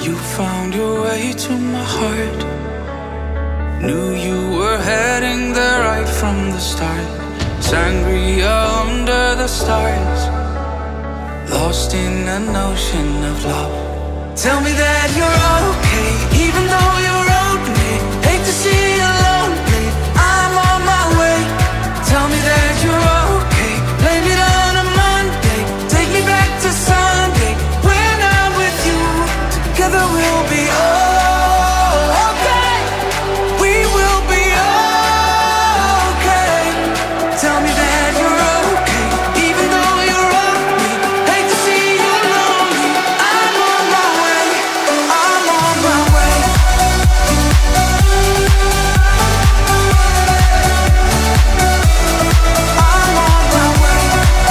You found your way to my heart. Knew you were heading there right from the start. Sangria under the stars, lost in an ocean of love. Tell me that you're okay, even though you wrote me. Hate to see you lonely, I'm on my way. Tell me that you're okay, blame it on a Monday. Take me back to Sunday, when I'm with you. Together we'll be okay. We will be okay. Tell me that you're okay, even though you wrote me. Hate to see you lonely, I'm on my way. I'm on my way. I'm on my way.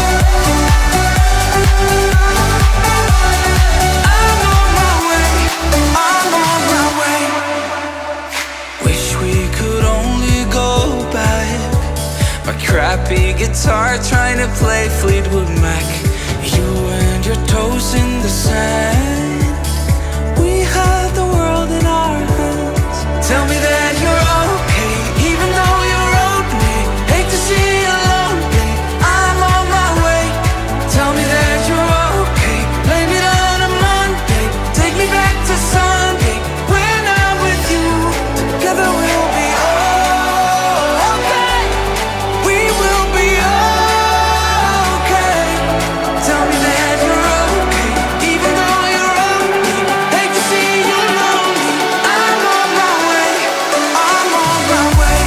I'm on my way. I'm on my way. Wish we could only go back. My crappy guitar trying to play Fleetwood Mac. You and your toes in the sand. We had the world in our hands. Tell me that you're okay, even though you wrote me. Hate to see you lonely, I'm on my way. Tell me that you're okay, blame it on a Monday. Take me back to Sunday, when I'm with you. Together we'll be okay. We will be okay. Tell me that you're okay, even though you wrote me. Hate to see you lonely, I'm on my way. I'm on my way.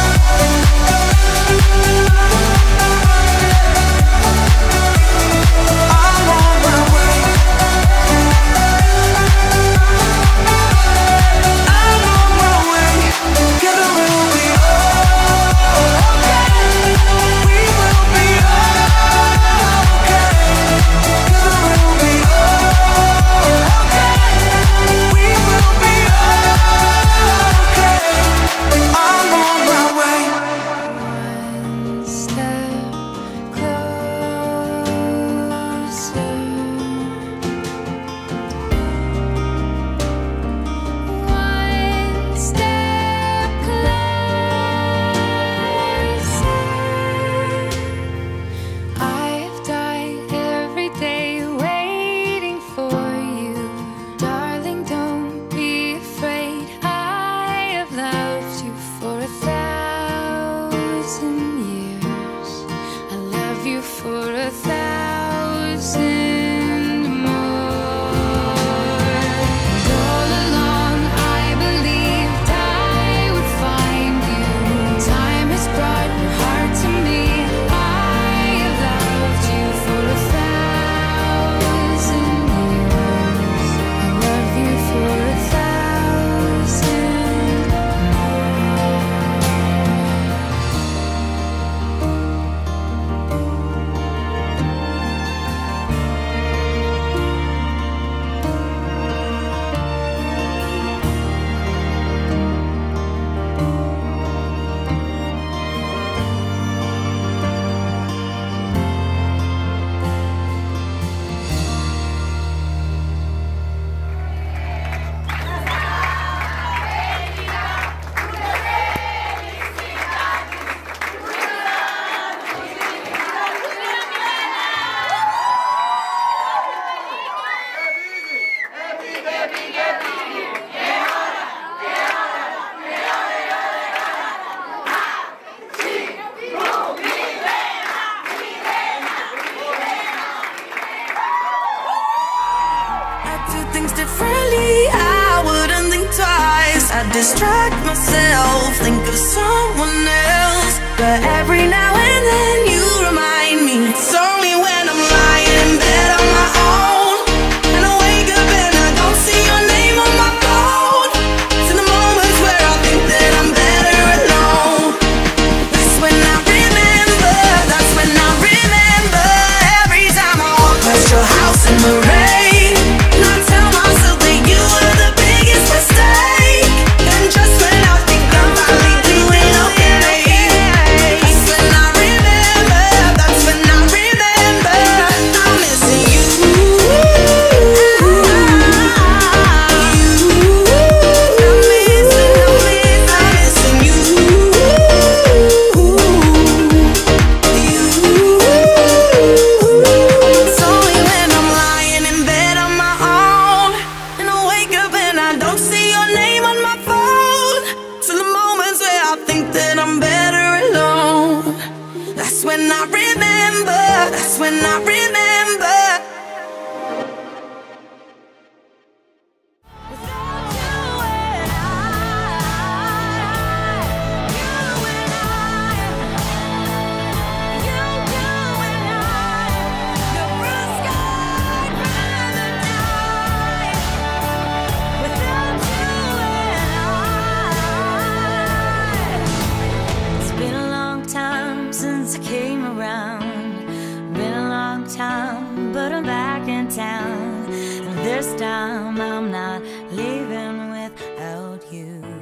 I'm on my way. I'm on my way. Together we'll be okay. We will be okay. Together we'll be okay. We will be okay. I'm on my way. One step closer. One step closer. I've died every day waiting for you. Darling, don't be afraid. I have loved you for 1,000 years. I love you for 1,000 more. And all along I believed I would find you. Time has brought your heart to me. I have loved you for 1,000 years. I love you for 1,000 more. I do things differently, I wouldn't think twice. I distract myself, think of someone else. But every now and then you remind me. It's only when I'm lying in bed on my own, and I wake up and I don't see your name on my phone. It's in the moments where I think that I'm better alone. That's when I remember, that's when I remember. Every time I walk past your house in the rain, and I tell myself that you were the biggest mistake. And just when I think I'm finally doing okay, that's when I remember, that's when I remember. and I remember. Since I came around, been a long time, but I'm back in town. And this time I'm not leaving without you.